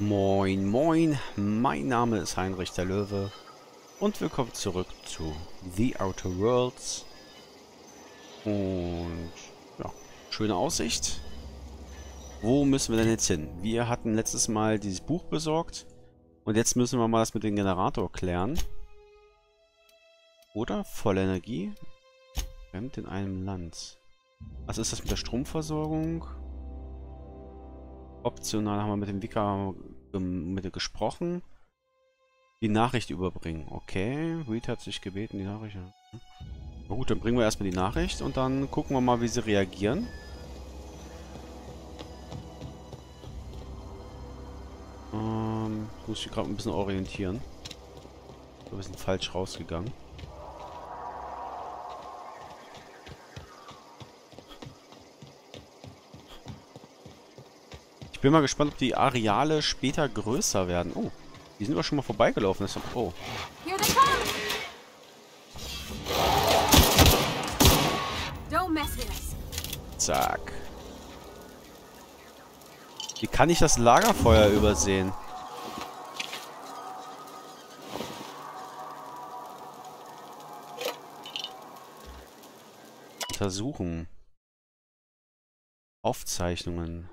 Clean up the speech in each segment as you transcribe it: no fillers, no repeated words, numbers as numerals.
Moin, moin, mein Name ist Heinrich der Löwe und willkommen zurück zu The Outer Worlds. Und ja, schöne Aussicht. Wo müssen wir denn jetzt hin? Wir hatten letztes Mal dieses Buch besorgt und jetzt müssen wir mal das mit dem Generator klären. Oder? Volle Energie? Fremd in einem Land. Was ist das mit der Stromversorgung? Optional haben wir mit dem Wicker gesprochen. Die Nachricht überbringen. Okay. Reed hat sich gebeten, die Nachricht. Na gut, dann bringen wir erstmal die Nachricht und dann gucken wir mal, wie sie reagieren. Muss ich gerade ein bisschen orientieren. Wir sind falsch rausgegangen. Ich bin mal gespannt, ob die Areale später größer werden. Oh, die sind wir schon mal vorbeigelaufen. Das ist, oh. Zack. Wie kann ich das Lagerfeuer übersehen? Untersuchen. Aufzeichnungen.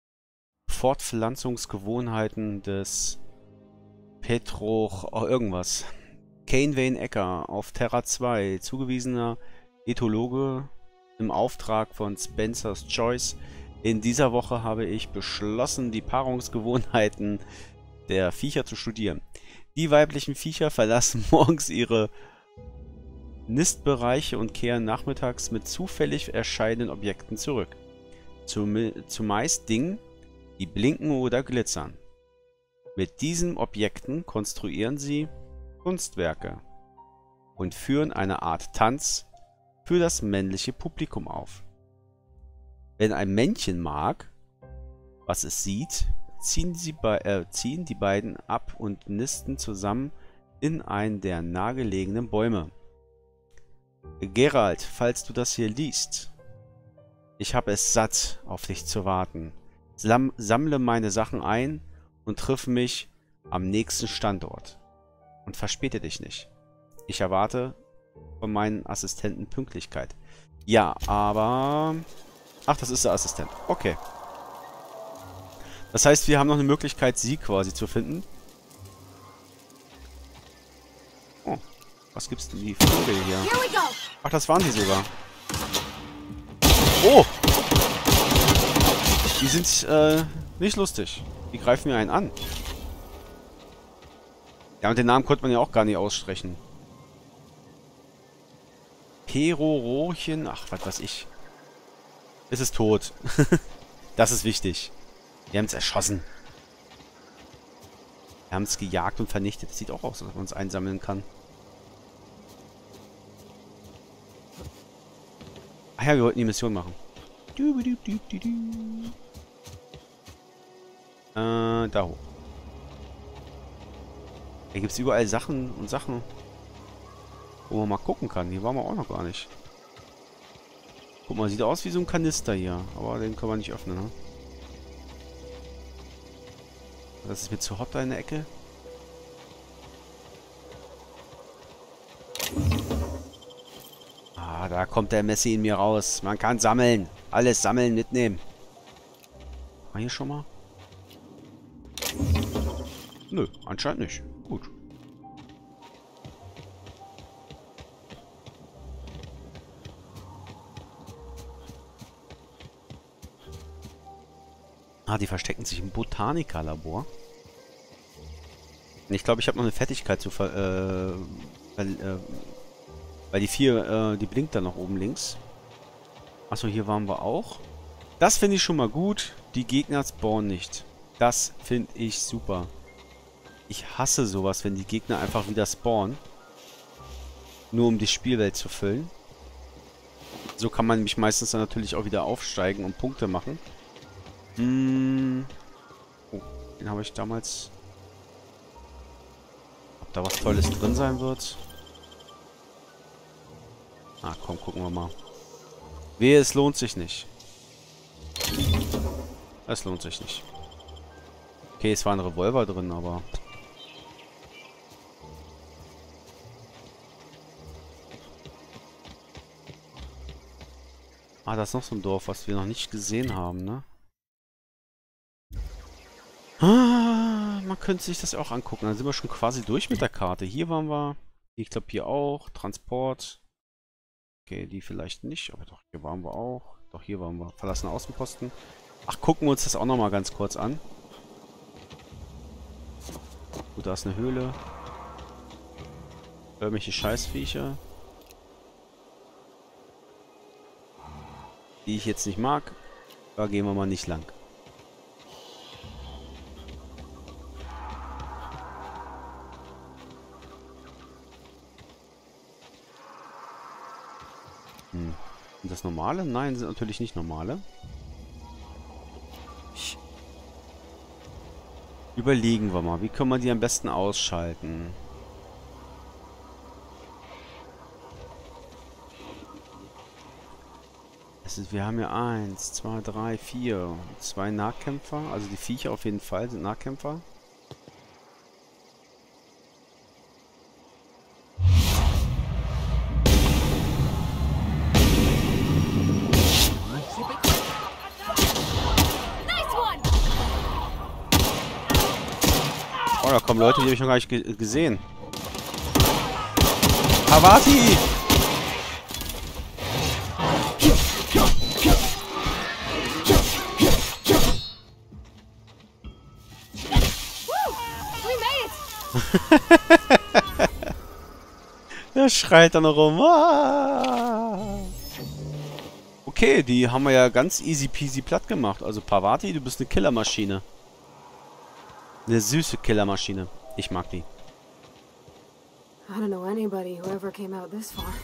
Fortpflanzungsgewohnheiten des irgendwas. Kane Wayne Ecker auf Terra 2, zugewiesener Ethologe im Auftrag von Spencer's Choice. In dieser Woche habe ich beschlossen, die Paarungsgewohnheiten der Viecher zu studieren. Die weiblichen Viecher verlassen morgens ihre Nistbereiche und kehren nachmittags mit zufällig erscheinenden Objekten zurück. Zumeist Dingen, die blinken oder glitzern. Mit diesen Objekten konstruieren sie Kunstwerke und führen eine Art Tanz für das männliche Publikum auf. Wenn ein Männchen mag, was es sieht, ziehen die beiden ab und nisten zusammen in einen der nahegelegenen Bäume. Geralt, falls du das hier liest, ich habe es satt, auf dich zu warten. Sammle meine Sachen ein und triff mich am nächsten Standort. Und verspäte dich nicht. Ich erwarte von meinen Assistenten Pünktlichkeit. Ja, aber... Ach, das ist der Assistent. Okay. Das heißt, wir haben noch eine Möglichkeit, sie quasi zu finden. Oh, was gibt's denn die Vögel hier? Ach, das waren sie sogar. Oh! Die sind, nicht lustig. Die greifen mir einen an. Ja, und den Namen konnte man ja auch gar nicht aussprechen. Perorochen, ach, was weiß ich. Es ist tot. Das ist wichtig. Wir haben es erschossen. Wir haben es gejagt und vernichtet. Das sieht auch aus, als ob man es einsammeln kann. Ach ja, wir wollten die Mission machen. Da hoch. Hier gibt es überall Sachen und Sachen, wo man mal gucken kann. Hier waren wir auch noch gar nicht. Guck mal, sieht aus wie so ein Kanister hier. Aber den kann man nicht öffnen, ne? Das ist mir zu hot da in der Ecke. Ah, da kommt der Messi in mir raus. Man kann sammeln. Alles sammeln, mitnehmen. War hier schon mal? Nö, anscheinend nicht. Gut. Ah, die verstecken sich im Botanikerlabor. Ich glaube, ich habe noch eine Fertigkeit zu weil die 4, die blinkt dann noch oben links. Achso, hier waren wir auch. Das finde ich schon mal gut. Die Gegner spawnen nicht. Das finde ich super. Ich hasse sowas, wenn die Gegner einfach wieder spawnen. Nur um die Spielwelt zu füllen. So kann man nämlich meistens dann natürlich auch wieder aufsteigen und Punkte machen. Oh, den habe ich damals... Ob da was Tolles drin sein wird? Ah, komm, gucken wir mal. Wehe, es lohnt sich nicht. Es lohnt sich nicht. Okay, es war ein Revolver drin, aber... Ah, da ist noch so ein Dorf, was wir noch nicht gesehen haben, ne? Ah, man könnte sich das auch angucken. Dann sind wir schon quasi durch mit der Karte. Hier waren wir. Ich glaube hier auch. Transport. Okay, die vielleicht nicht, aber doch, hier waren wir auch. Doch, hier waren wir. Verlassene Außenposten. Ach, gucken wir uns das auch nochmal ganz kurz an. Gut, da ist eine Höhle. Irgendwelche Scheißviecher. Die ich jetzt nicht mag. Da gehen wir mal nicht lang. Sind das normale? Nein, sind natürlich nicht normale. Überlegen wir mal, wie können wir die am besten ausschalten? Wir haben ja 1, 2, 3, 4, 2 Nahkämpfer. Also die Viecher auf jeden Fall sind Nahkämpfer. Oh, da kommen Leute, die habe ich noch gar nicht gesehen. Parvati! Der schreit dann rum. Ah! Okay, die haben wir ja ganz easy peasy platt gemacht. Also Parvati, du bist eine Killermaschine. Eine süße Killermaschine. Ich mag die. I don't know anybody who ever came out this far.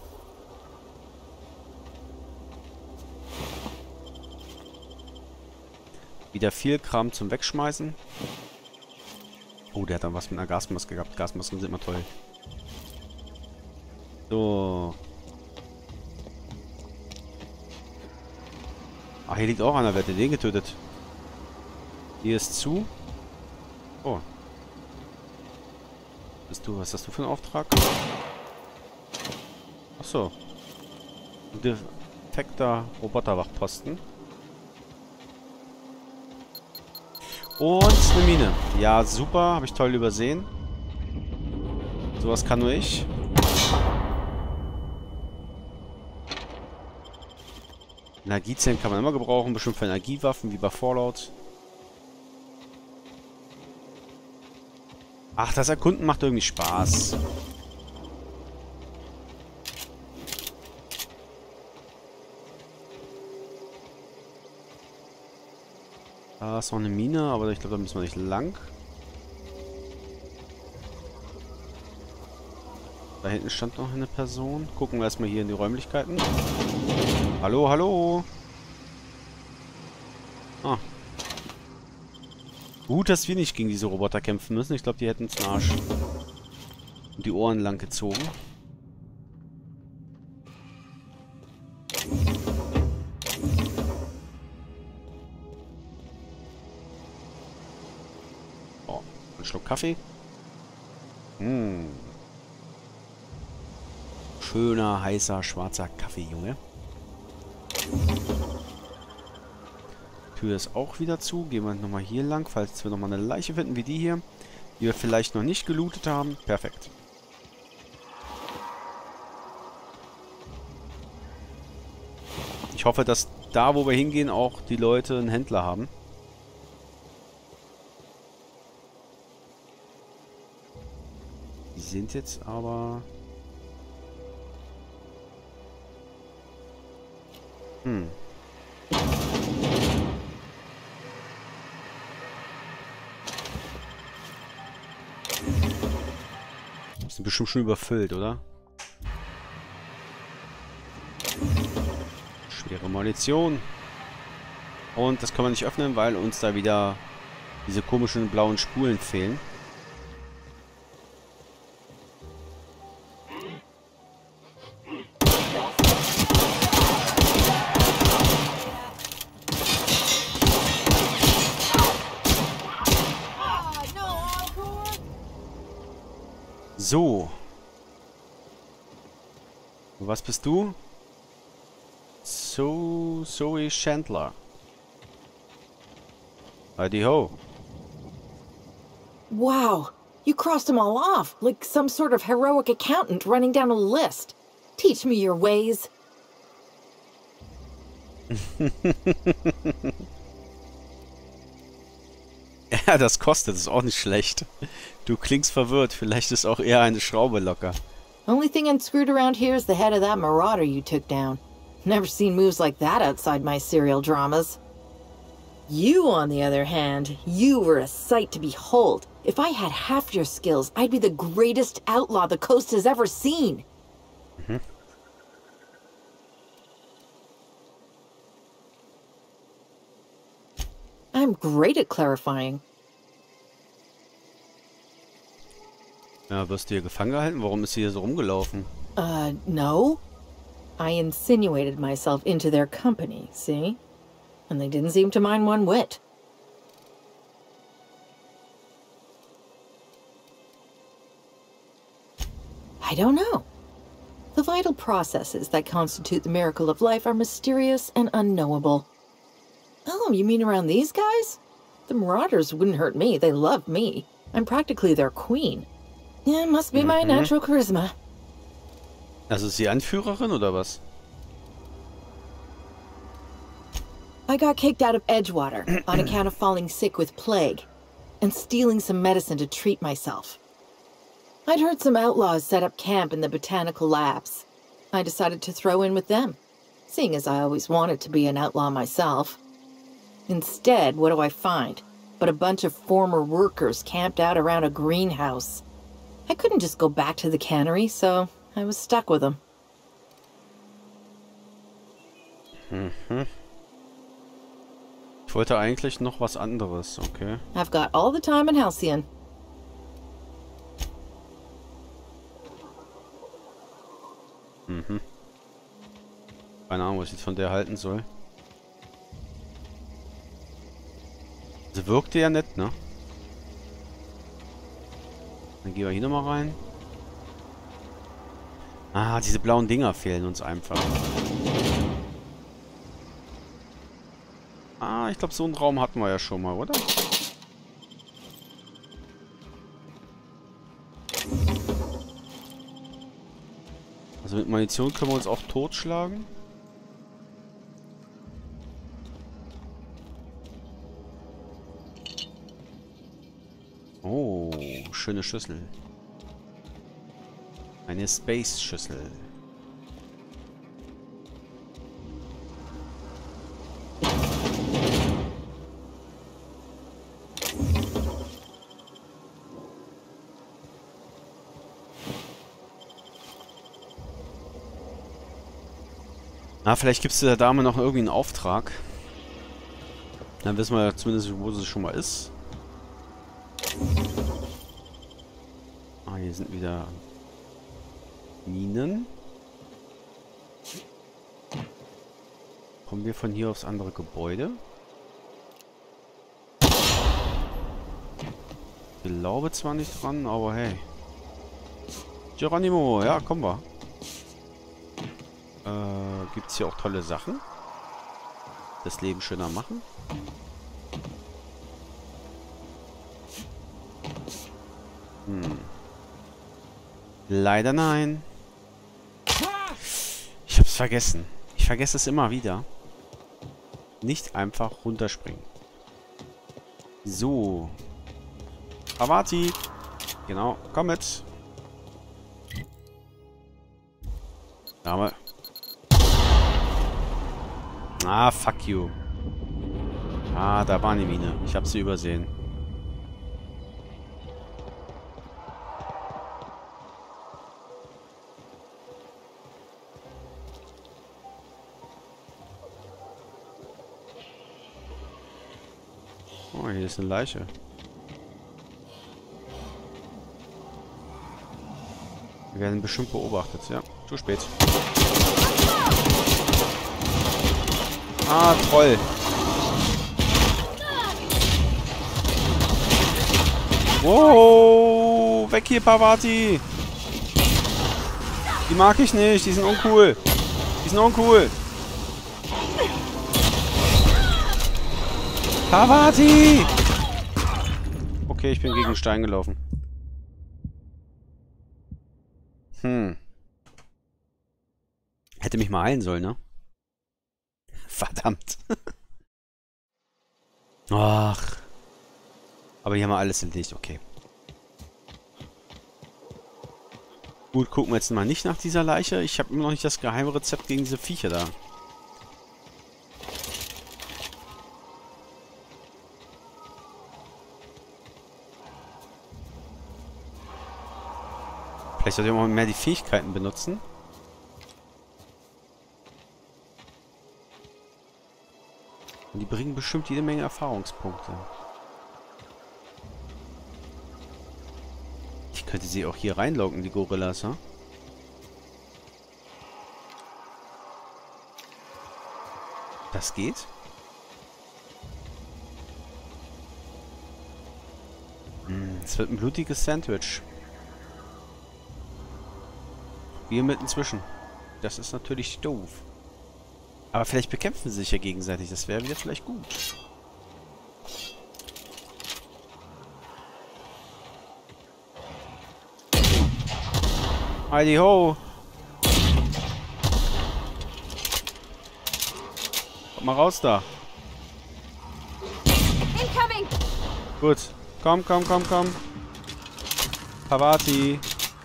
Wieder viel Kram zum Wegschmeißen. Oh, der hat dann was mit einer Gasmaske gehabt. Gasmasken sind immer toll. So. Ach, hier liegt auch einer. Wer hat den getötet? Hier ist zu. Oh. Bist du, was hast du für einen Auftrag? Achso. Defekter Roboterwachposten. Und eine Mine. Ja, super. Habe ich toll übersehen. Sowas kann nur ich. Energiezellen kann man immer gebrauchen. Bestimmt für Energiewaffen, wie bei Fallout. Ach, das Erkunden macht irgendwie Spaß. Da ist noch eine Mine, aber ich glaube, da müssen wir nicht lang. Da hinten stand noch eine Person. Gucken wir erstmal hier in die Räumlichkeiten. Hallo, hallo. Ah. Gut, dass wir nicht gegen diese Roboter kämpfen müssen. Ich glaube, die hätten uns den Arsch und die Ohren lang gezogen. Oh, ein Schluck Kaffee. Schöner, heißer, schwarzer Kaffee, Junge. Tür ist auch wieder zu. Gehen wir nochmal hier lang, falls wir nochmal eine Leiche finden, wie die hier. Die wir vielleicht noch nicht gelootet haben. Perfekt. Ich hoffe, dass da, wo wir hingehen, auch die Leute einen Händler haben. Die sind jetzt aber... Sind bestimmt schon überfüllt, oder? Schwere Munition. Und das können wir nicht öffnen, weil uns da wieder diese komischen blauen Spulen fehlen. So. Und was bist du? Zoe Chandler. Heidi ho. Wow, you crossed them all off, like some sort of heroic accountant running down a list. Teach me your ways. Ja, das kostet, ist auch nicht schlecht. Du klingst verwirrt, vielleicht ist auch eher eine Schraube locker. Only thing unscrewed around here is the head of that marauder you took down. Never seen moves like that outside my serial dramas. You, on the other hand, you were a sight to behold. If I had half your skills, I'd be the greatest outlaw the coast has ever seen. Mhm. I'm great at clarifying. Ja, wirst du hier gefangen gehalten? Warum ist sie hier so rumgelaufen? No. I insinuated myself into their company, see? And they didn't seem to mind one whit. I don't know. The vital processes that constitute the miracle of life are mysterious and unknowable. Oh, you mean around these guys? The Marauders wouldn't hurt me. They love me. I'm practically their queen. Yeah, must be my natural charisma. Also ist sie Anführerin oder was? I got kicked out of Edgewater on account of falling sick with plague and stealing some medicine to treat myself. I'd heard some outlaws set up camp in the botanical labs. I decided to throw in with them, seeing as I always wanted to be an outlaw myself. Instead, what do I find? But a bunch of former workers camped out around a greenhouse. I couldn't just go back to the cannery, so I was stuck with them. Ich wollte eigentlich noch was anderes, okay. I've got all the time in Halcyon. Keine Ahnung, was ich jetzt von der halten soll. Sie wirkte ja nett, ne? Dann gehen wir hier nochmal rein. Ah, diese blauen Dinger fehlen uns einfach. Ah, ich glaube, so einen Raum hatten wir ja schon mal, oder? Also mit Munition können wir uns auch totschlagen. Oh, schöne Schüssel. Eine Space-Schüssel. Na, vielleicht gibst du der Dame noch irgendwie einen Auftrag. Dann wissen wir ja zumindest, wo sie schon mal ist. Ah, hier sind wieder Minen. Kommen wir von hier aufs andere Gebäude? Ich glaube zwar nicht dran, aber hey. Geronimo, ja, kommen wir. Gibt es hier auch tolle Sachen? Das Leben schöner machen? Leider nein. Ich hab's vergessen. Ich vergesse es immer wieder. Nicht einfach runterspringen. So. Avati. Genau, komm mit. Aber. Ah, fuck you. Ah, da war eine Mine. Ich habe sie übersehen. Oh, hier ist eine Leiche. Wir werden bestimmt beobachtet, ja. Zu spät. Ah, toll. Wow. weg hier, Parvati! Die mag ich nicht, die sind uncool. Die sind uncool. Parvati! Okay, ich bin gegen den Stein gelaufen. Hätte mich mal heilen sollen, ne? Verdammt. Ach. Aber hier haben wir alles erledigt, okay. Gut, gucken wir jetzt mal nicht nach dieser Leiche. Ich habe immer noch nicht das geheime Rezept gegen diese Viecher da. Vielleicht sollte ich auch mal mehr die Fähigkeiten benutzen. Und die bringen bestimmt jede Menge Erfahrungspunkte. Ich könnte sie auch hier reinlocken, die Gorillas, ha? Das geht? Es wird ein blutiges Sandwich. Wir mitten zwischen. Das ist natürlich doof. Aber vielleicht bekämpfen sie sich ja gegenseitig. Das wäre wieder vielleicht gut. Heidi ho! Komm mal raus da. Incoming! Gut. Komm, komm, komm, komm. Parvati.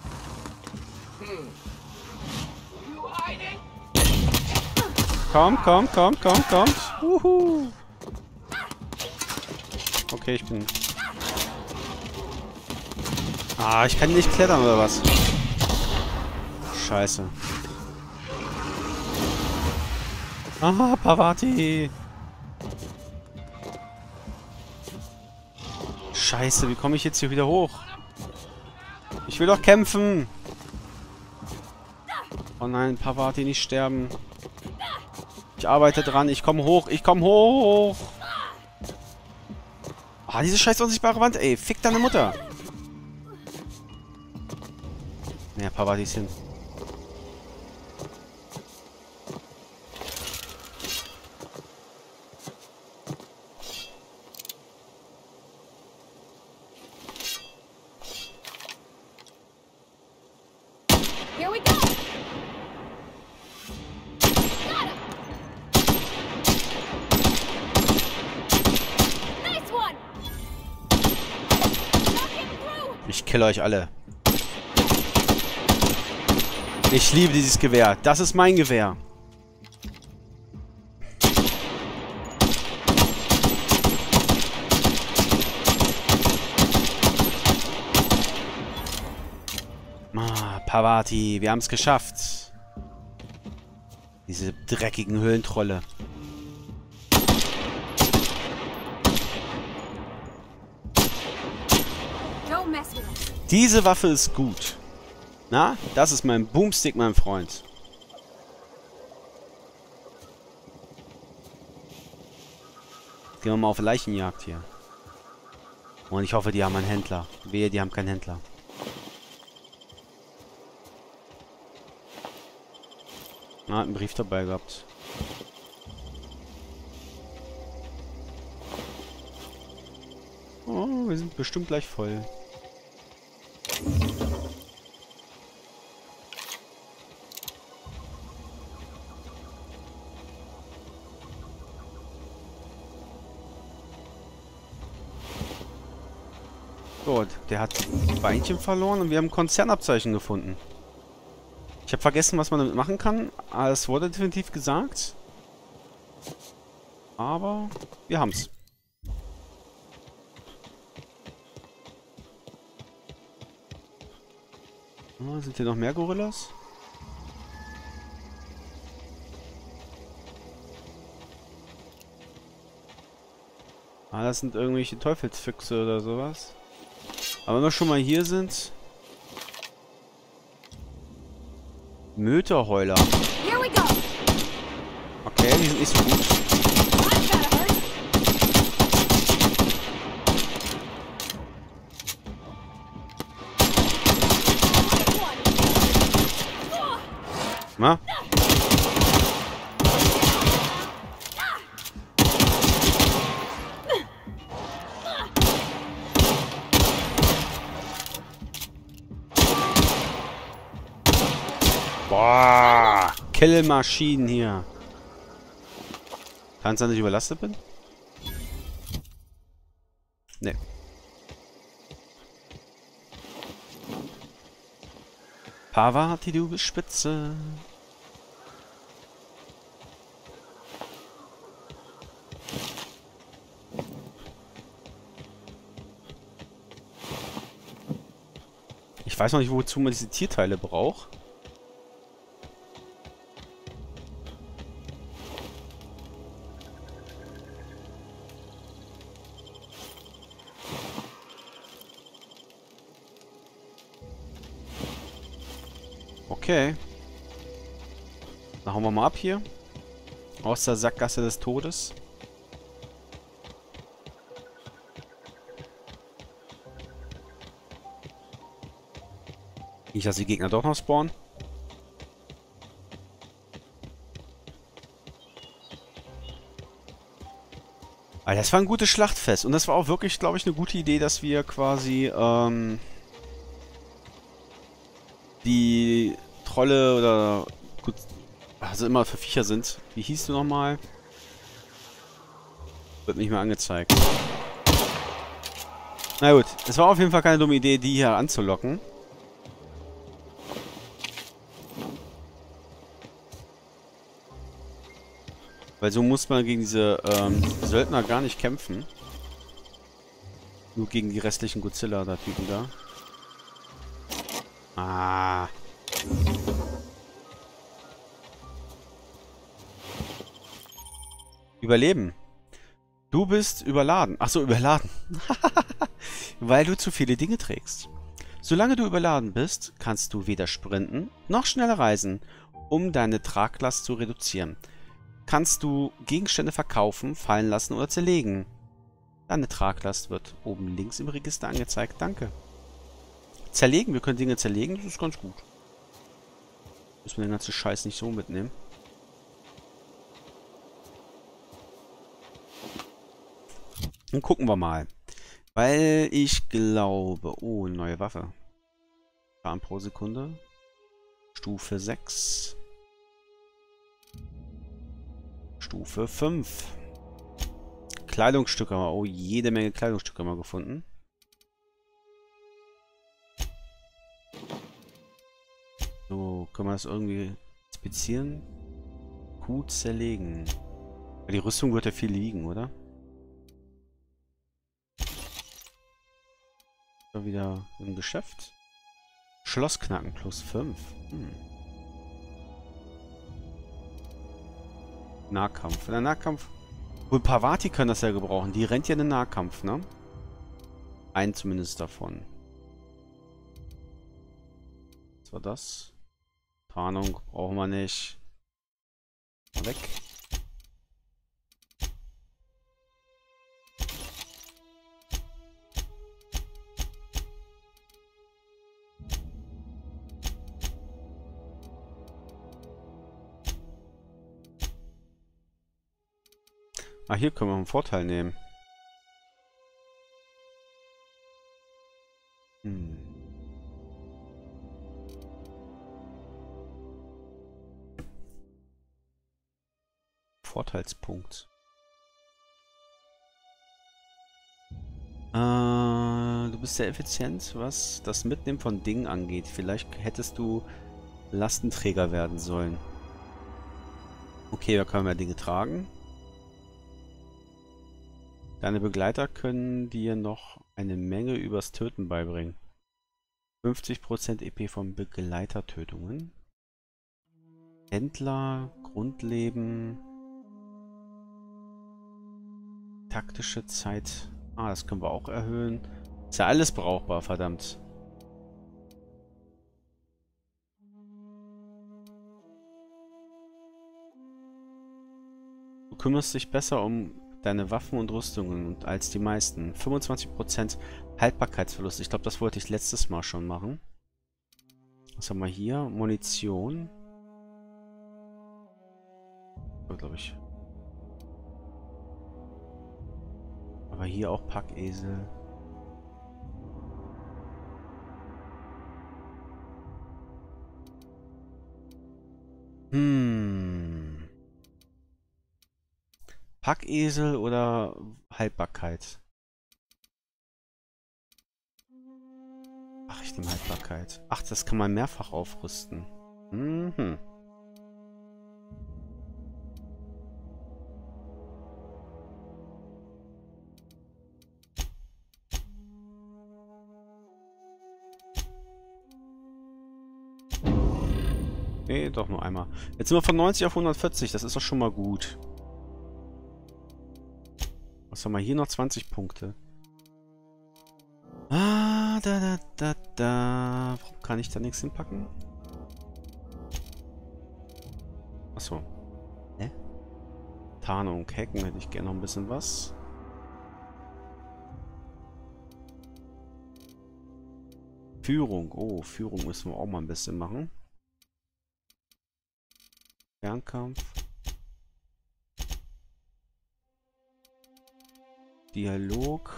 Komm, komm, komm, komm, komm. Uhu. Okay, ich bin... Ah, ich kann nicht klettern, oder was? Scheiße. Ah, Parvati. Scheiße, wie komme ich jetzt hier wieder hoch? Ich will doch kämpfen. Oh nein, Parvati, nicht sterben. Ich arbeite dran, ich komme hoch, ich komme hoch. Ah, diese scheiß unsichtbare Wand, ey. Fick deine Mutter. Ja, Parvati ist hin. Here we go! Nice one! Ich kill euch alle. Ich liebe dieses Gewehr. Das ist mein Gewehr. Ah, Parvati, wir haben es geschafft. Diese dreckigen Höhlentrolle. Don't mess with us. Diese Waffe ist gut. Na, das ist mein Boomstick, mein Freund. Gehen wir mal auf Leichenjagd hier. Und ich hoffe, die haben einen Händler. Wehe, die haben keinen Händler. Ah, hat einen Brief dabei gehabt. Oh, wir sind bestimmt gleich voll. Gut, der hat ein Beinchen verloren und wir haben ein Konzernabzeichen gefunden. Ich habe vergessen, was man damit machen kann. Es wurde definitiv gesagt. Aber wir haben's. Oh, sind hier noch mehr Gorillas? Ah, das sind irgendwelche Teufelsfüchse oder sowas. Aber wenn wir schon mal hier sind... Möterheuler. Here we go! Okay, die sind nicht so gut. That's gotta hurt. Na? Boah, Killmaschinen hier. Kann es sein, dass ich überlastet bin? Nee. Pavati, du bist spitze. Ich weiß noch nicht, wozu man diese Tierteile braucht. Okay. Dann hauen wir mal ab hier. Aus der Sackgasse des Todes. Nicht, dass die Gegner doch noch spawnen. Aber das war ein gutes Schlachtfest. Und das war auch wirklich, glaube ich, eine gute Idee, dass wir quasi die Trolle oder gut, also immer für Viecher sind. Wie hieß du nochmal? Wird nicht mehr angezeigt. Na gut, es war auf jeden Fall keine dumme Idee, die hier anzulocken. Weil so muss man gegen diese Söldner gar nicht kämpfen. Nur gegen die restlichen Godzilla-Typen da. Ah. Überleben. Du bist überladen. Achso, überladen. Weil du zu viele Dinge trägst. Solange du überladen bist, kannst du weder sprinten noch schneller reisen, um deine Traglast zu reduzieren. Kannst du Gegenstände verkaufen, fallen lassen oder zerlegen. Deine Traglast wird oben links im Register angezeigt. Danke. Zerlegen, wir können Dinge zerlegen, das ist ganz gut. Müssen wir den ganzen Scheiß nicht so mitnehmen. Und gucken wir mal. Weil ich glaube... Oh, neue Waffe. Schaden pro Sekunde. Stufe 6. Stufe 5. Kleidungsstücke haben wir. Oh, jede Menge Kleidungsstücke haben wir gefunden. So, können wir das irgendwie inspizieren? Gut zerlegen. Die Rüstung wird ja viel liegen, oder? So, wieder im Geschäft. Schlossknacken plus 5. Nahkampf. In der Nahkampf. Wohl Pavati können das ja gebrauchen. Die rennt ja in den Nahkampf, ne? Einen zumindest davon. Was war das? Tarnung brauchen wir nicht. Weg. Ah, hier können wir einen Vorteil nehmen. Vorteilspunkt. Du bist sehr effizient, was das Mitnehmen von Dingen angeht. Vielleicht hättest du Lastenträger werden sollen. Okay, da können wir Dinge tragen. Deine Begleiter können dir noch eine Menge übers Töten beibringen. 50% EP von Begleitertötungen. Händler, Grundleben, taktische Zeit. Ah, das können wir auch erhöhen. Ist ja alles brauchbar, verdammt. Du kümmerst dich besser um deine Waffen und Rüstungen als die meisten. 25% Haltbarkeitsverlust. Ich glaube, das wollte ich letztes Mal schon machen. Was haben wir hier? Munition. glaube ich. Aber hier auch Packesel. Packesel oder Haltbarkeit? Ach, ich nehme Haltbarkeit. Ach, das kann man mehrfach aufrüsten. Mhm. Nee, doch nur einmal. Jetzt sind wir von 90 auf 140. Das ist doch schon mal gut. Was haben wir hier noch? 20 Punkte. Ah, da. Warum kann ich da nichts hinpacken? Achso. Hä? Tarnung, Hacken hätte ich gerne noch ein bisschen was. Führung. Oh, Führung müssen wir auch mal ein bisschen machen. Fernkampf. Dialog.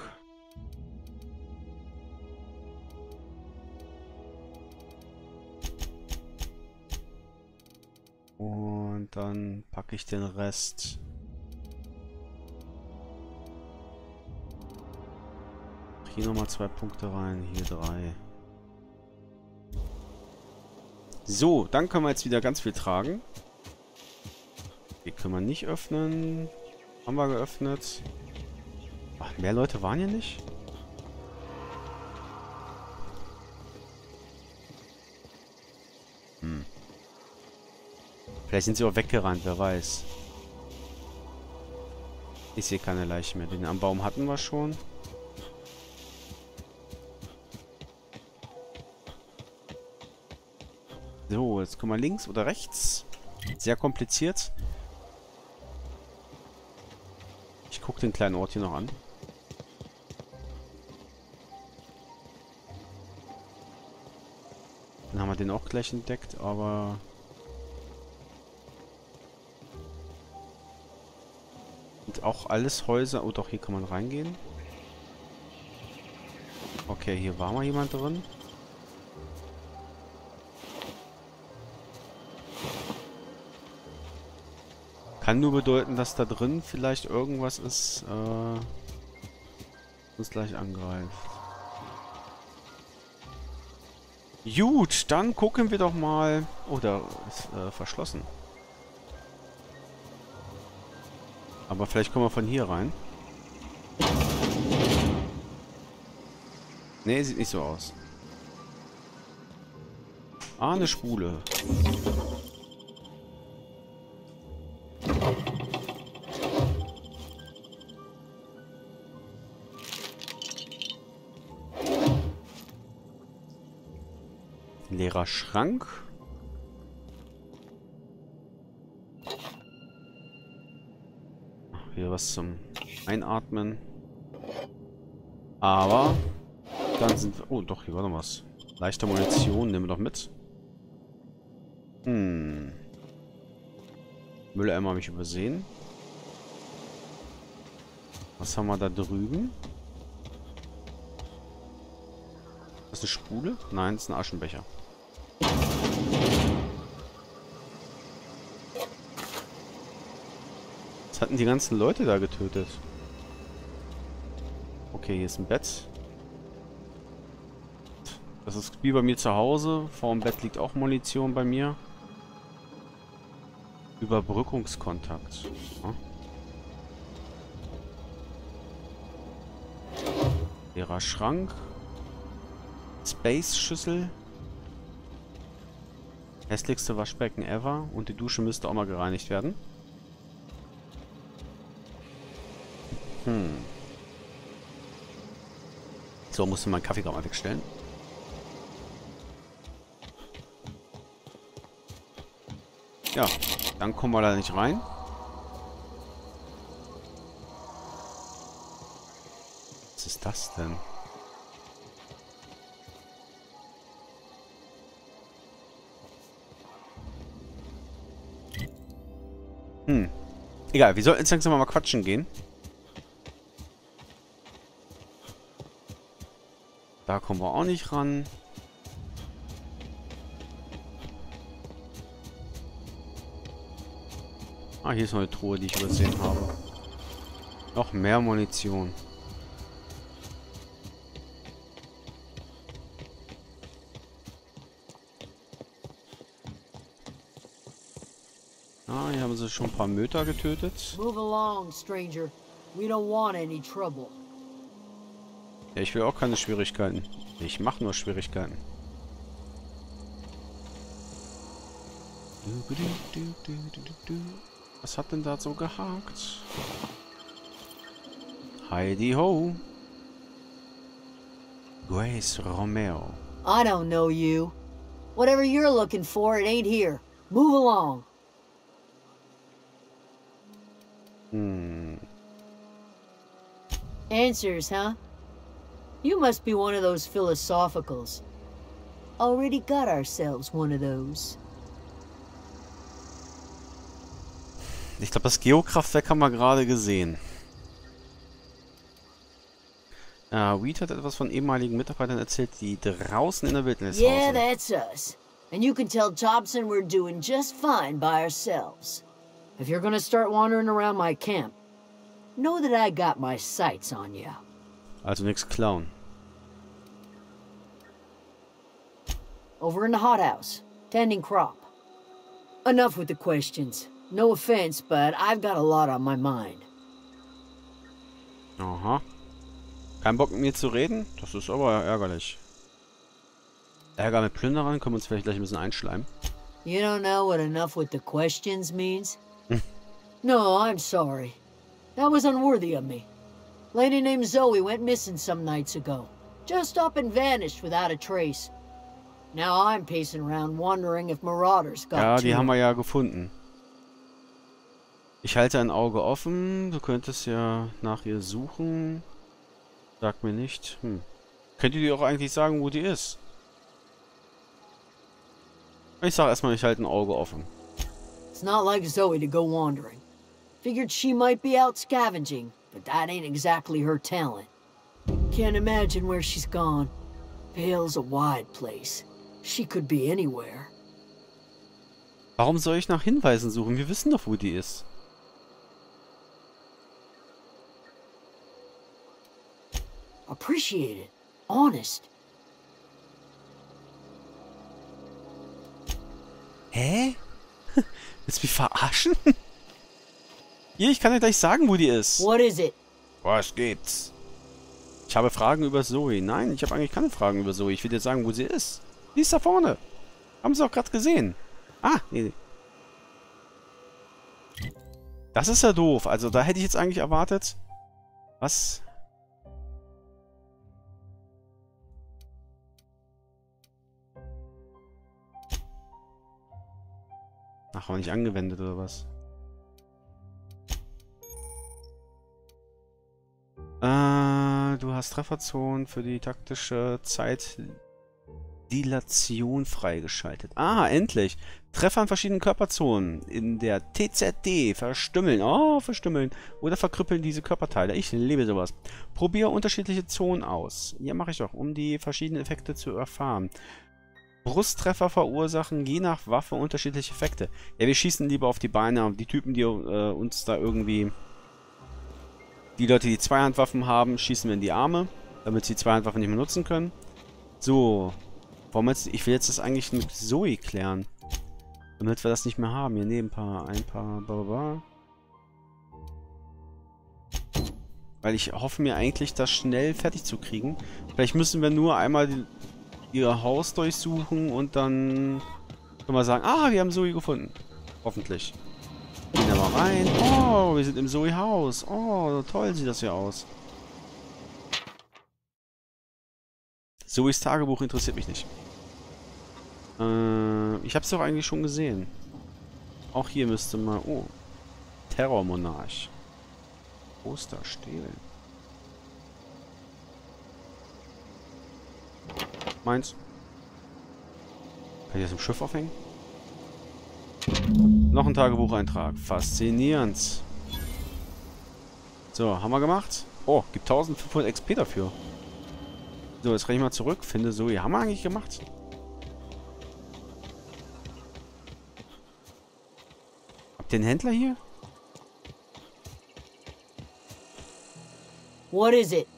Und dann packe ich den Rest. Hier nochmal 2 Punkte rein, hier 3. So, dann können wir jetzt wieder ganz viel tragen. Die können wir nicht öffnen. Haben wir geöffnet. Ach, mehr Leute waren hier nicht? Vielleicht sind sie auch weggerannt, wer weiß. Ich sehe keine Leiche mehr. Den am Baum hatten wir schon. So, jetzt können wir links oder rechts. Sehr kompliziert. Ich gucke den kleinen Ort hier noch an. Dann haben wir den auch gleich entdeckt, aber... Und auch alles Häuser... Oh doch, hier kann man reingehen. Okay, hier war mal jemand drin. Kann nur bedeuten, dass da drin vielleicht irgendwas ist, uns gleich angreift. Gut, dann gucken wir doch mal... Oh, da ist verschlossen. Aber vielleicht kommen wir von hier rein. Nee, sieht nicht so aus. Ah, eine Spule. Leerer Schrank. Wieder was zum Einatmen. Aber dann sind wir... Oh, doch, hier war noch was. Leichte Munition, nehmen wir doch mit. Mülleimer habe ich übersehen. Was haben wir da drüben? Das ist eine Spule? Nein, das ist ein Aschenbecher. Was hatten die ganzen Leute da getötet? Okay, hier ist ein Bett. Das ist wie bei mir zu Hause. Vor dem Bett liegt auch Munition bei mir. Überbrückungskontakt. Ja. Leerer Schrank. Space-Schüssel. Hässlichste Waschbecken ever. Und die Dusche müsste auch mal gereinigt werden. So, musste mein Kaffee gerade mal wegstellen. Ja, dann kommen wir da nicht rein. Was ist das denn? Egal, wir sollten jetzt langsam mal quatschen gehen. Da kommen wir auch nicht ran. Ah, hier ist noch eine Truhe, die ich übersehen habe. Noch mehr Munition. Ah, hier haben sie schon ein paar Möter getötet. Move along, stranger. We don't want any trouble. Ja, ich will auch keine Schwierigkeiten. Ich mache nur Schwierigkeiten. Was hat denn da so gehakt? Heidi ho. Grace Romero. I don't know you. Whatever you're looking for, it ain't here. Move along. Answers, huh? You must be one of those philosophicals. Already got ourselves one of those. Ich glaube, das Geokraftwerk haben wir gerade gesehen. Weed hat etwas von ehemaligen Mitarbeitern erzählt, die draußen in der Wildnis Yeah, hausen. that's us. And you can tell Thompson we're doing just fine by ourselves. If you're gonna start wandering around my camp, know that I got my sights on you. Also nichts klauen. Over in the hothouse, tending crop. Enough with the questions. No offense, but I've got a lot on my mind. Aha. Kein Bock mit mir zu reden? Das ist aber ärgerlich. Ärger mit Plünderern? Können wir uns vielleicht gleich ein bisschen einschleimen? You don't know what enough with the questions means? No, I'm sorry. That was unworthy of me. Lady named Zoe went missing some nights ago. Just up and vanished without a trace. Now I'm pacing around wondering if marauders got Ja, to die her. haben wir ja gefunden. Ich halte ein Auge offen. Du könntest ja nach ihr suchen. Sag mir nicht. Könnt ihr dir auch eigentlich sagen, wo die ist? Ich sag erstmal, ich halte ein Auge offen. It's not like Zoe to go wandering. Figured she might be out scavenging, but that ain't exactly her talent. Can't imagine where she's gone. Vale's a wide place. She could be anywhere. Warum soll ich nach Hinweisen suchen? Wir wissen doch, wo die ist. Appreciate it. Honest. Hä? Willst du mich verarschen? Hier, ich kann dir gleich sagen, wo die ist. What is it? Was gibt's? Ich habe Fragen über Zoe. Nein, ich habe eigentlich keine Fragen über Zoe. Ich will dir sagen, wo sie ist. Die ist da vorne. Haben sie auch gerade gesehen. Ah, nee. Das ist ja doof. Also, da hätte ich jetzt eigentlich erwartet. Was? Ach, war nicht angewendet oder was? Du hast Trefferzonen für die taktische Zeitdilation freigeschaltet. Ah, endlich. Treffer an verschiedenen Körperzonen in der TZD verstümmeln. Oh, verstümmeln. Oder verkrüppeln diese Körperteile. Ich liebe sowas. Probier unterschiedliche Zonen aus. Ja, mache ich auch, um die verschiedenen Effekte zu erfahren. Brusttreffer verursachen je nach Waffe unterschiedliche Effekte. Ja, wir schießen lieber auf die Beine. Die Typen, die uns da irgendwie... Die Leute, die Zweihandwaffen haben, schießen wir in die Arme, damit sie Zweihandwaffen nicht mehr nutzen können. So. Warum jetzt... Ich will jetzt das eigentlich mit Zoe klären. Damit wir das nicht mehr haben. Hier nehmen ein paar... Blablabla. Weil ich hoffe mir eigentlich, das schnell fertig zu kriegen. Vielleicht müssen wir nur einmal ihr Haus durchsuchen und dann können wir sagen, ah, wir haben Zoe gefunden. Hoffentlich. Gehen da mal rein. Oh, wir sind im Zoe-Haus. Oh, toll sieht das hier aus. Zoes Tagebuch interessiert mich nicht. Ich hab's doch eigentlich schon gesehen. Auch hier müsste mal... Oh. Terrormonarch. Poster stehlen. Meins. Kann ich das im Schiff aufhängen? Noch ein Tagebucheintrag. Faszinierend. So, haben wir gemacht. Oh, gibt 1500 XP dafür. So, jetzt renne ich mal zurück. Finde Zoe. Haben wir eigentlich gemacht? Habt ihr einen Händler hier? What is it?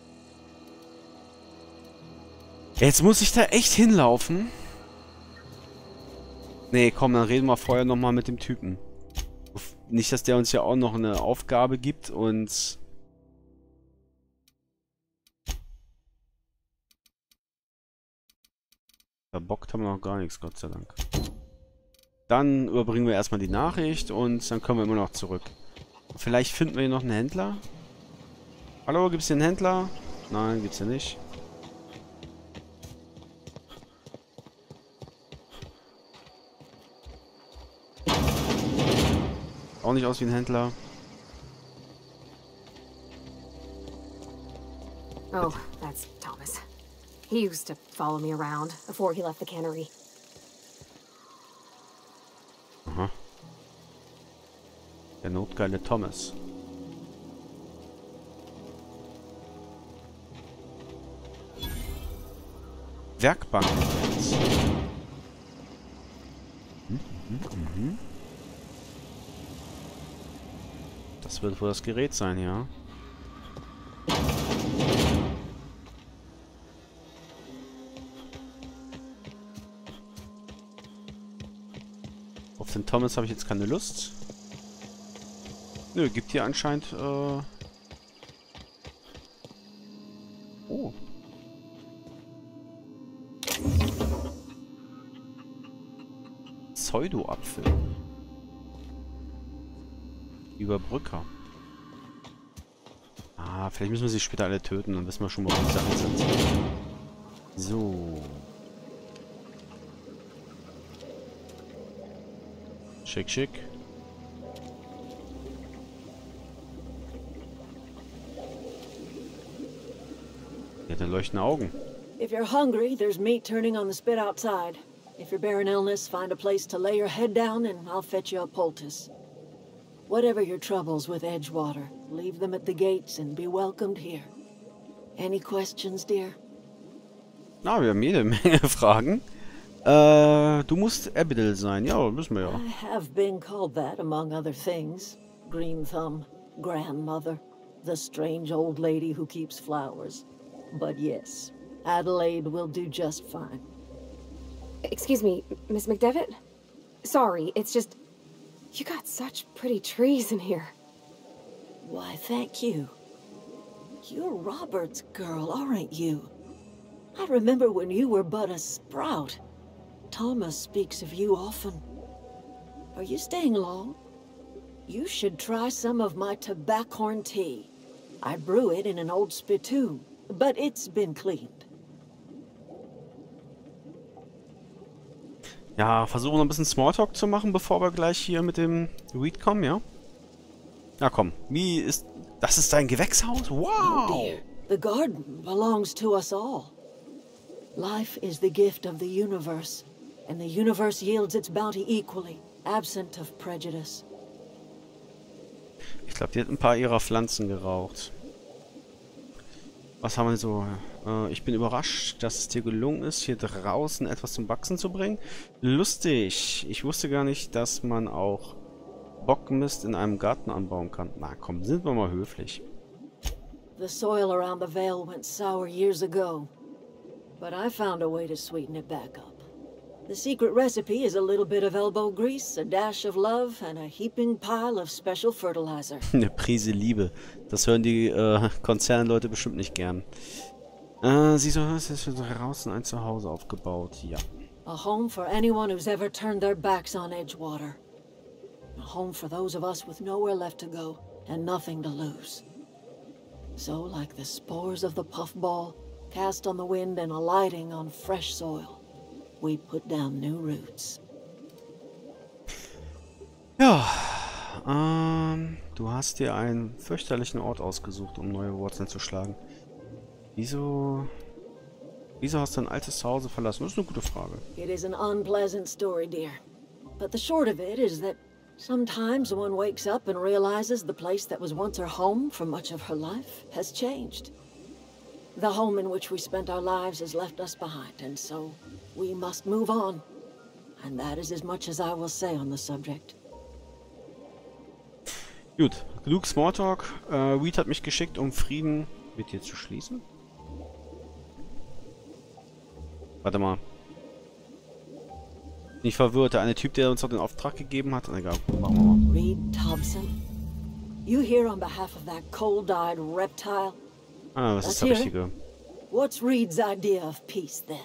Jetzt muss ich da echt hinlaufen. Nee, komm, dann reden wir vorher nochmal mit dem Typen. Nicht, dass der uns ja auch noch eine Aufgabe gibt und... Verbockt haben wir noch gar nichts, Gott sei Dank. Dann überbringen wir erstmal die Nachricht und dann kommen wir immer noch zurück. Vielleicht finden wir hier noch einen Händler. Hallo, gibt es hier einen Händler? Nein, gibt's ja nicht. Auch nicht aus wie ein Händler. Oh, that's Thomas. He used to follow me around before he left the cannery. Aha. Der notgeile Thomas. Werkbank. Das wird wohl das Gerät sein, ja. Auf den Thomas habe ich jetzt keine Lust. Nö, gibt hier anscheinend... Oh. Pseudo-Apfel. Überbrücker. Ah, vielleicht müssen wir sie später alle töten, dann wissen wir schon, wo die Sachen sind. So. Schick, schick. Der hat leuchtende Augen. If you're hungry, there's meat turning on the spit outside. If you're bearing illness, find a place to lay your head down and I'll fetch you a poultice. Whatever your troubles with Edgewater, leave them at the gates and be welcomed here. Any questions, dear? Na, wir haben jede Menge Fragen. Du musst Abigail sein. Ja, müssen wir ja. I have been called that, among other things. Green Thumb, grandmother, the strange old lady who keeps flowers. But yes, Adelaide will do just fine. Excuse me, Miss McDevitt? Sorry, it's just... You got such pretty trees in here. Why, thank you. You're Robert's girl, aren't you? I remember when you were but a sprout. Thomas speaks of you often. Are you staying long? You should try some of my tobaccorn tea. I brew it in an old spittoon, but it's been cleaned. Ja, versuchen wir ein bisschen Smalltalk zu machen, bevor wir gleich hier mit dem Weed kommen, ja? Na komm, wie ist... Das ist dein Gewächshaus? Wow! Oh dear. The garden belongs to us all. Life is the gift of the universe, and the universe yields its bounty equally, absent of prejudice. Ich glaube, die hat ein paar ihrer Pflanzen geraucht. Was haben wir so? Ich bin überrascht, dass es dir gelungen ist, hier draußen etwas zum Wachsen zu bringen. Lustig. Ich wusste gar nicht, dass man auch Bockmist in einem Garten anbauen kann. Na komm, sind wir mal höflich. The soil around the Vale went sour years ago, but I found a way to sweeten it back up. The secret recipe is a little bit of elbow grease, a dash of love, and a heaping pile of special fertilizer. Eine Prise Liebe. Das hören die Konzernleute bestimmt nicht gern. Siehst du, es ist für draußen ein Zuhause aufgebaut. Ja. A home for anyone who's ever turned their backs on Edgewater. A home for those of us with nowhere left to go and nothing to lose. So, like the spores of the puffball, cast on the wind and alighting on fresh soil, we put down new roots. Ja, du hast dir einen fürchterlichen Ort ausgesucht, um neue Wurzeln zu schlagen. Wieso hast du ein altes Zuhause verlassen? Das ist eine gute Frage. It is an unpleasant story, dear. But the short of it is that Sometimes one wakes up and realizes the place that was once her home for much of her life has changed. The home in which we spent our lives has left us behind, and so we must move on. And that is as much as I will say on the subject. Gut, genug Smalltalk. Reed hat mich geschickt, um Frieden mit dir zu schließen. Warte mal. Nicht verwirrt, der eine Typ, der uns doch den Auftrag gegeben hat. Egal, machen wir mal. Reed Thompson, you here on behalf of that cold-eyed reptile? Ah, was ist der Richtige? What's Reed's idea of peace then?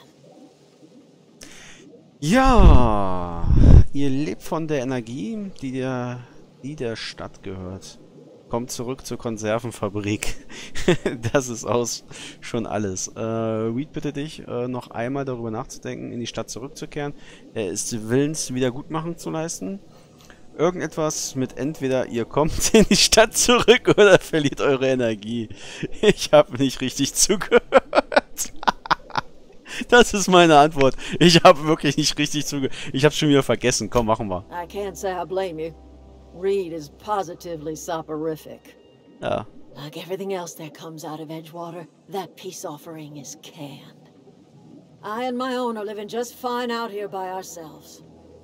Ja, ihr lebt von der Energie, die der Stadt gehört. Kommt zurück zur Konservenfabrik. Das ist schon alles. Reed bitte dich, noch einmal darüber nachzudenken, in die Stadt zurückzukehren. Er ist willens, Wiedergutmachung zu leisten. Irgendetwas mit entweder ihr kommt in die Stadt zurück oder verliert eure Energie. Ich habe nicht richtig zugehört. Das ist meine Antwort. Ich habe wirklich nicht richtig zugehört. Ich habe schon wieder vergessen. Komm, machen wir. I can't say I blame you. Reed is positively soporific. Ja. Like everything else that comes out of Edgewater, that peace offering is canned. I and my own are living just fine out here by ourselves.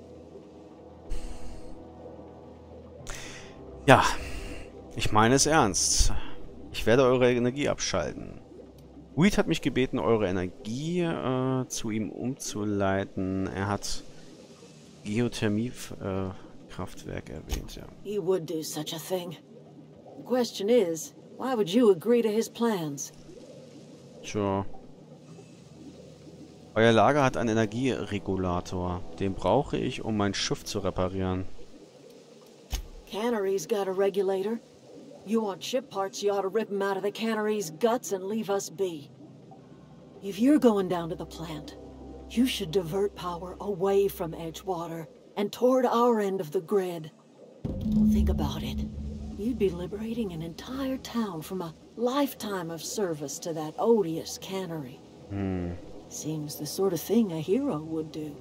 Ja, ich meine es ernst. Ich werde eure Energie abschalten. Reed hat mich gebeten, eure Energie zu ihm umzuleiten. Er hat Geothermie-Kraftwerk erwähnt, ja. He would do such a thing. The question is, why would you agree to his plans? Tja. Euer Lager hat einen Energieregulator. Den brauche ich, um mein Schiff zu reparieren. Cannery's got a regulator. You want ship parts, you ought to rip them out of the cannery's guts and leave us be. If you're going down to the plant, you should divert power away from Edgewater and toward our end of the grid. Think about it. You'd be liberating an entire town from a lifetime of service to that odious cannery. Seems the sort of thing a hero would do.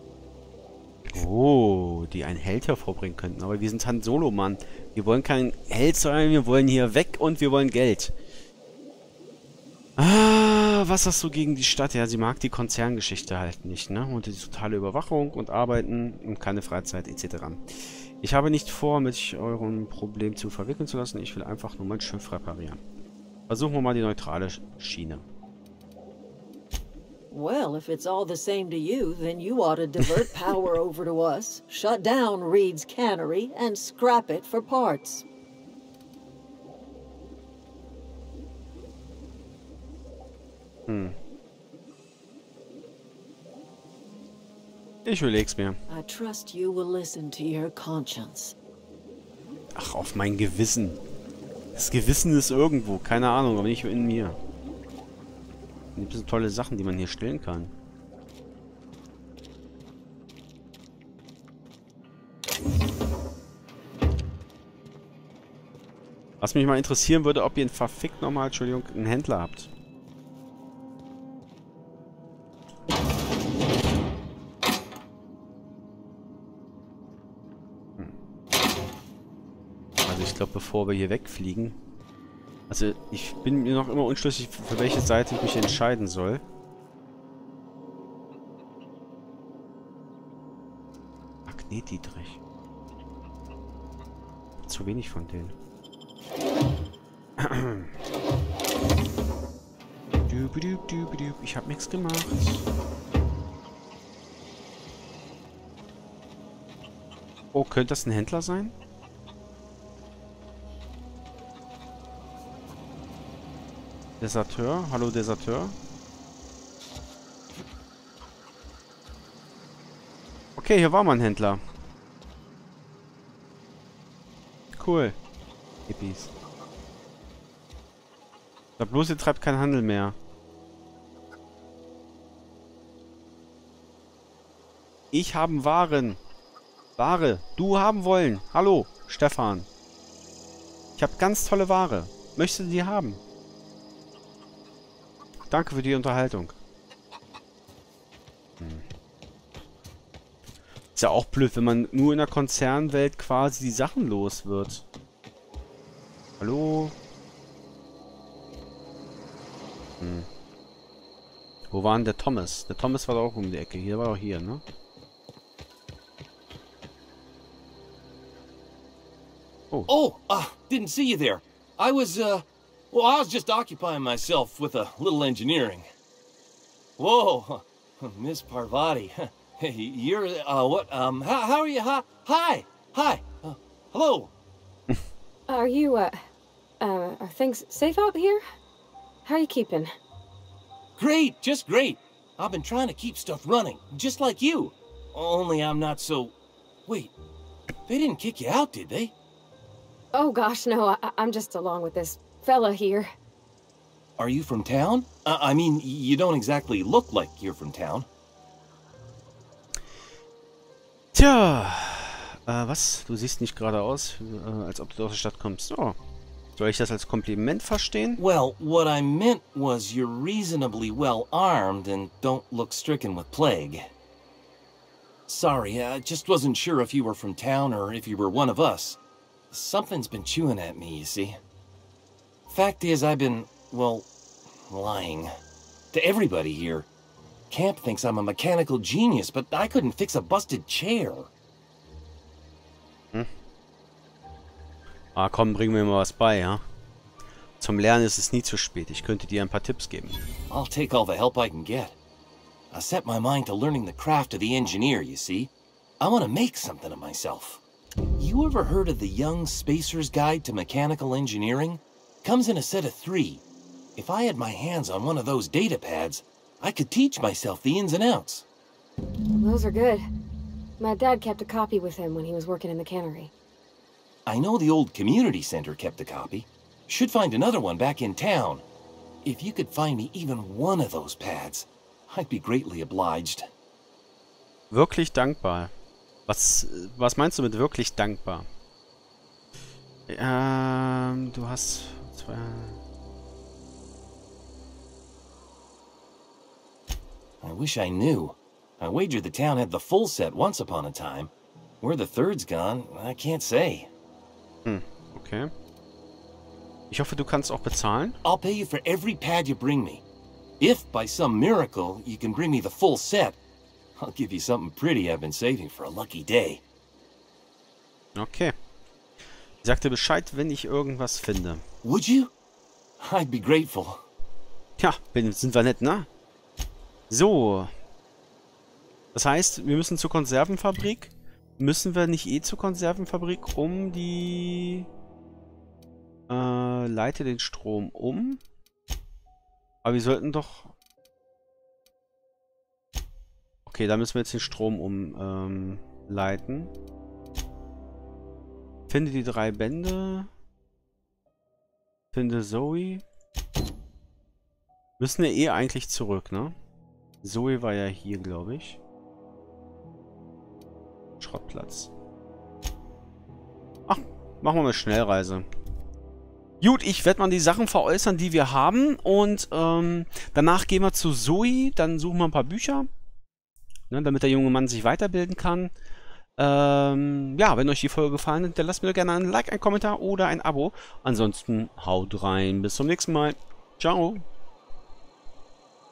Oh, die einen Held hervorbringen könnten. Aber wir sind Han Solo, Mann. Wir wollen kein Held sein, wir wollen hier weg und wir wollen Geld. Ah, was hast du gegen die Stadt? Ja, sie mag die Konzerngeschichte halt nicht, ne? Und die totale Überwachung und Arbeiten und keine Freizeit etc. Ich habe nicht vor, mich eurem Problem zu verwickeln zu lassen. Ich will einfach nur mein Schiff reparieren. Versuchen wir mal die neutrale Schiene. Well, if it's all the same to you, then you ought to divert power over to us, shut down Reed's cannery, and scrap it for parts. Ich überleg's mir. I trust you will listen to your conscience. Ach, auf mein Gewissen. Das Gewissen ist irgendwo, keine Ahnung, aber nicht in mir. Das sind tolle Sachen, die man hier stellen kann. Was mich mal interessieren würde, ob ihr verfickt nochmal, Entschuldigung, einen Händler habt. Also ich glaube, bevor wir hier wegfliegen... Also, ich bin mir noch immer unschlüssig, für welche Seite ich mich entscheiden soll. Magnetdietrich. Zu wenig von denen. Ich hab nichts gemacht. Oh, könnte das ein Händler sein? Deserteur? Hallo Deserteur? Okay, hier war mal ein Händler. Cool. Hippies. Da bloß ihr treibt keinen Handel mehr. Ich haben Waren. Ware. Du haben wollen. Hallo, Stefan. Ich habe ganz tolle Ware. Möchtest du die haben? Danke für die Unterhaltung. Ist ja auch blöd, wenn man nur in der Konzernwelt quasi die Sachen los wird. Hallo? Hm. Wo war denn der Thomas? Der Thomas war doch auch um die Ecke. Hier war doch hier, ne? Oh, didn't see you there. I was just occupying myself with a little engineering. Whoa, Miss Parvati. Hey, you're, how are you? Hi. Hello. Are you, are things safe out here? How are you keeping? Great, just great. I've been trying to keep stuff running, just like you. Only I'm not so... Wait, they didn't kick you out, did they? Oh gosh, no, I'm just along with this fella here. Are you from town? I mean, you don't exactly look like you're from town. Tja, was? Du siehst nicht gerade aus, als ob du aus der Stadt kommst. Oh. Soll ich das als Kompliment verstehen? Well, what I meant was you're reasonably well armed and don't look stricken with plague. Sorry, I just wasn't sure if you were from town or if you were one of us. Something's been chewing at me, you see. Fact is, I've been, well, lying. To everybody here. Camp thinks I'm a mechanical genius, but I couldn't fix a busted chair. Hm. Ah, komm, bring mir mal was bei, ja? Zum Lernen ist es nie zu spät. Ich könnte dir ein paar Tipps geben. I'll take all the help I can get. I set my mind to learning the craft of the engineer, you see. I want to make something of myself. You ever heard of the Young Spacer's Guide to Mechanical Engineering? Comes in a set of 3. If I had my hands on one of those data pads, I could teach myself the ins and outs. Those are good. My dad kept a copy with him when he was working in the cannery. I know the old community center kept a copy. Should find another one back in town. If you could find me even one of those pads, I'd be greatly obliged. Wirklich dankbar. Was meinst du mit wirklich dankbar? Du hast... I wish I knew. I wagered the town had the full set once upon a time. Where the third's gone, I can't say. Okay. Ich hoffe, du kannst auch bezahlen. I'll pay you for every pad you bring me. If, by some miracle, you can bring me the full set, I'll give you something pretty I've been saving for a lucky day. Okay. Ich sag dir Bescheid, wenn ich irgendwas finde. Would you? I'd be grateful. Tja, sind wir nett, ne? So. Das heißt, wir müssen zur Konservenfabrik. Müssen wir nicht zur Konservenfabrik, um die... leite den Strom um. Aber wir sollten doch... Okay, da müssen wir jetzt den Strom umleiten. Finde die 3 Bände. Finde Zoe. Müssen wir eigentlich zurück, ne? Zoe war ja hier, glaube ich. Schrottplatz. Ach, machen wir eine Schnellreise. Gut, ich werde mal die Sachen veräußern, die wir haben. Und danach gehen wir zu Zoe. Dann suchen wir ein paar Bücher. Ne, damit der junge Mann sich weiterbilden kann. Ja, wenn euch die Folge gefallen hat, dann lasst mir gerne ein Like, ein Kommentar oder ein Abo. Ansonsten haut rein. Bis zum nächsten Mal. Ciao.